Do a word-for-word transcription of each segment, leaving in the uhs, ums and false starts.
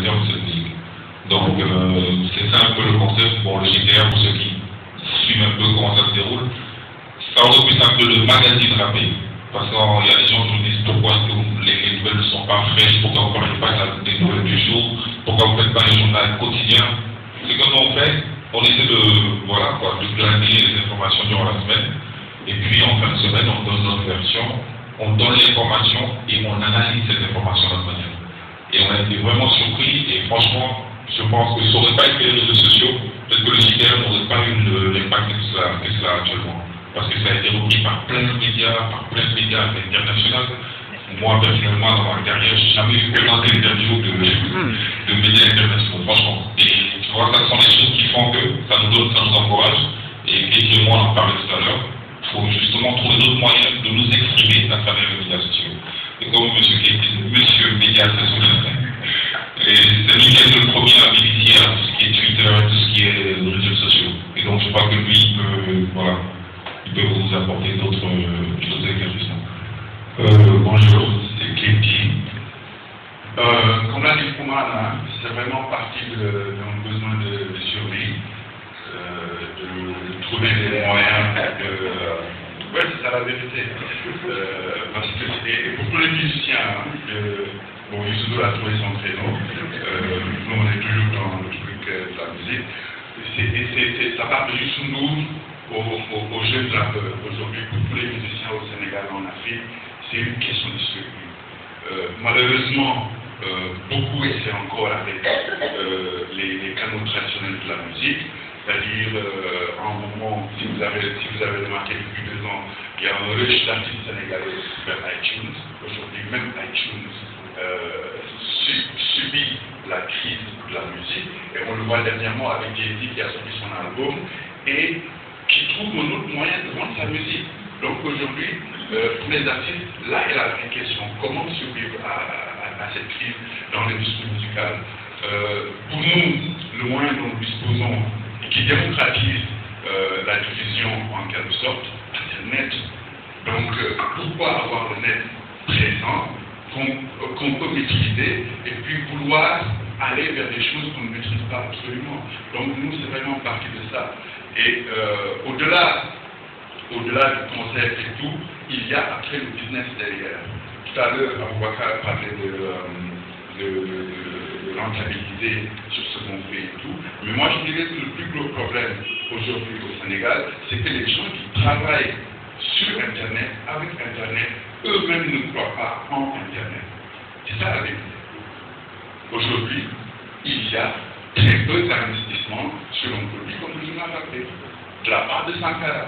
terme de cette musique. Donc euh, c'est ça un peu le concept. Bon, le G T R, pour ceux qui suivent un peu comment ça se déroule, ça aurait pu s'appeler le magazine rappé. Parce qu'il y a des gens qui nous disent pourquoi est-ce que les, les nouvelles ne sont pas fraîches, pourquoi vous ne parlez pas des nouvelles du jour, pourquoi vous ne faites pas les journaux quotidiens. C'est comme on fait, on essaie de, voilà, quoi, de glaner les informations durant la semaine, et puis en fin de semaine, on donne notre version, on donne l'information et on analyse cette information de notre manière. Et on a été vraiment surpris, et franchement, je pense que ça n'aurait pas été les réseaux sociaux, peut-être que le J T R n'aurait pas eu l'impact que cela a actuellement. Parce que ça a été repris par plein de médias, par plein de médias internationaux. Moi, personnellement, dans ma carrière, je n'ai jamais eu autant d'interviews de, de médias internationaux, franchement. Et tu vois, ça sont les choses qui font que ça nous donne, ça nous encourage. Et Kéti et moi, on en parlait tout à l'heure. Il faut justement trouver d'autres moyens de nous exprimer à travers les médias sociaux. Et comme M. Kéti dit, Monsieur Média, c'est son Et c'est lui qui est le premier à bénéficier à tout ce qui est Twitter, tout ce qui est réseaux sociaux. Et donc, je crois que lui, il peut, voilà. Il peut vous apporter d'autres euh, éclaircissements. Euh, bonjour, c'est Kéti. Euh, comme l'a dit Koumana, c'est vraiment partie d'un besoin de, de survie, euh, de, de trouver des moyens de... Euh, oui, c'est ça la vérité. Euh, parce que c'est pour tous les musiciens, euh, bon, Youssou a trouvé son créneau, euh, nous on est toujours dans le truc euh, de la musique, et c'est, ça part de Youssou Ndour Aux, aux, aux jeunes rappeurs. Aujourd'hui, pour tous les musiciens au Sénégal et en Afrique, c'est une question de survie. Euh, malheureusement, euh, beaucoup essaient encore avec euh, les, les canaux traditionnels de la musique, c'est-à-dire euh, en un moment, si vous, avez, si vous avez remarqué depuis deux ans, il y a un rush d'artistes sénégalais vers iTunes. Aujourd'hui, même iTunes euh, subit la crise de la musique, et on le voit dernièrement avec Jay-Z qui a sorti son album, et qui trouve un autre moyen de vendre sa musique. Donc aujourd'hui, euh, pour les artistes, là est la vraie question. Comment survivre à, à, à cette crise dans l'industrie musicale? euh, Pour nous, le moyen dont nous disposons et qui démocratise euh, la diffusion en quelque sorte, c'est le net. Donc euh, pourquoi avoir le net présent qu'on euh, qu'on peut maîtriser et puis vouloir aller vers des choses qu'on ne maîtrise pas absolument. Donc nous, c'est vraiment partie de ça. Et euh, au-delà, au-delà du concept et tout, il y a après le business derrière. Tout à l'heure, Aboubakar parlait de, de, de, de, de rentabilité sur ce qu'on fait et tout. Mais moi, je dirais que le plus gros problème aujourd'hui au Sénégal, c'est que les gens qui travaillent sur Internet, avec Internet, eux-mêmes ne croient pas en Internet. C'est ça la vérité. Aujourd'hui, il y a très peu d'investissements sur un produit comme le journal rappé, de la part de Sankara,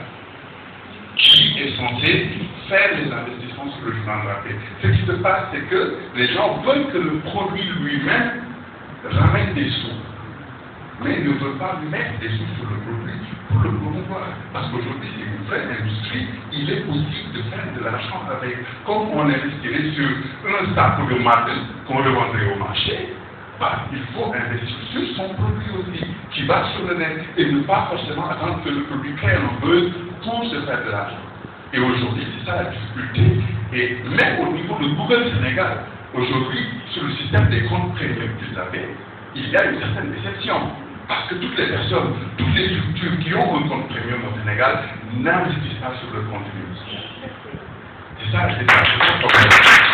qui est censé faire les investissements sur le journal rappé. Ce qui se passe, c'est que les gens veulent que le produit lui-même ramène des sous, mais ils ne veulent pas mettre des sous sur le produit pour le promouvoir. Parce qu'aujourd'hui, c'est une vraie industrie, il est possible de faire de l'argent avec, comme on investirait sur un sac de maths qu'on revendrait au marché. Bah, il faut investir sur son produit aussi, qui va sur le net, et ne pas forcément attendre que le produit crée un buzz pour se faire de l'argent. Et aujourd'hui, c'est ça la difficulté. Et même au niveau de Google Sénégal, aujourd'hui, sur le système des comptes premium qu'ils avaient, il y a une certaine déception. Parce que toutes les personnes, toutes les structures qui ont un compte premium au Sénégal n'investissent pas sur le contenu. C'est ça, c'est ça, c'est ça le problème.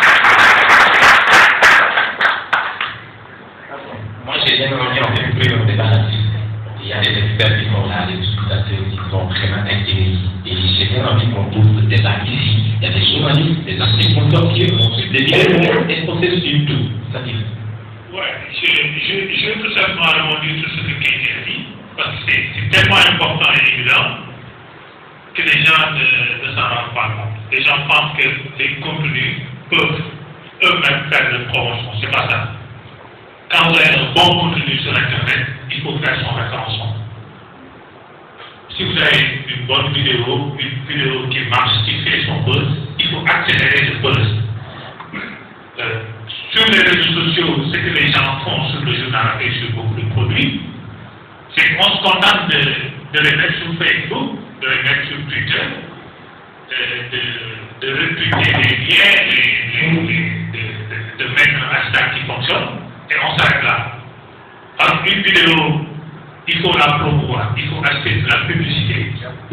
Moi, j'ai bien envie en fait plus dans le débat là-dessus. Il y a des experts qui sont là, des discutateurs qui sont vraiment intéressés. Et j'ai bien envie qu'on trouve le débat ici. Il y a des journalistes, des agriculteurs qui ont su des vidéos et procès sur tout. Ça dit. Ouais, je, je, je veux tout simplement rebondir sur ce que Kéti a dit, parce que c'est tellement important et évident que les gens ne, ne s'en rendent pas compte. Les gens pensent que les contenus peuvent eux-mêmes faire de promotion. C'est pas ça. Quand vous avez un bon contenu sur Internet, il faut faire son référencement. Si vous avez une bonne vidéo, une vidéo qui marche, qui fait son buzz, il faut accélérer le buzz. Euh, sur les réseaux sociaux, ce que les gens font sur le journal et sur beaucoup de produits, c'est qu'on se contente de, de les mettre sur Facebook, de les mettre sur Twitter, de, de, de retweeter des liens, de, de, de, de mettre un hashtag qui fonctionne, et on s'arrête là. une vidéo, il faut la promouvoir, il faut acheter de la publicité